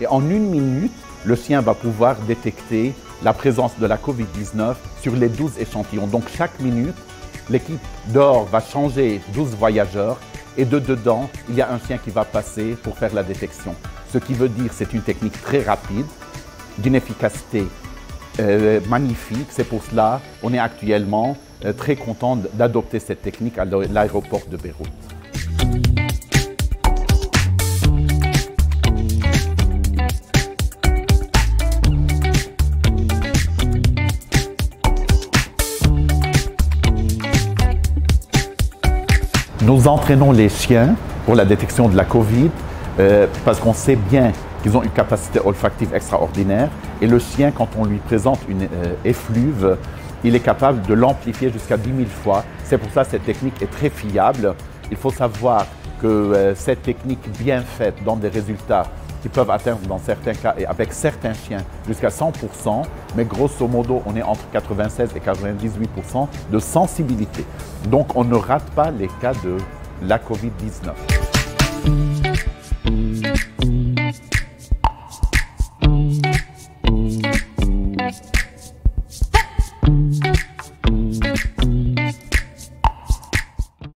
en 1 minute, le chien va pouvoir détecter la présence de la Covid-19 sur les 12 échantillons. Donc chaque minute, l'équipe dehors va changer 12 voyageurs et dedans, il y a un chien qui va passer pour faire la détection. Ce qui veut dire que c'est une technique très rapide, d'une efficacité magnifique. C'est pour cela qu'on est actuellement très content d'adopter cette technique à l'aéroport de Beyrouth. Nous entraînons les chiens pour la détection de la Covid parce qu'on sait bien qu'ils ont une capacité olfactive extraordinaire et le chien, quand on lui présente une effluve, il est capable de l'amplifier jusqu'à 10 000 fois. C'est pour ça que cette technique est très fiable. Il faut savoir que cette technique bien faite donne des résultats qui peuvent atteindre dans certains cas et avec certains chiens jusqu'à 100%, mais grosso modo, on est entre 96 et 98% de sensibilité. Donc, on ne rate pas les cas de la Covid-19.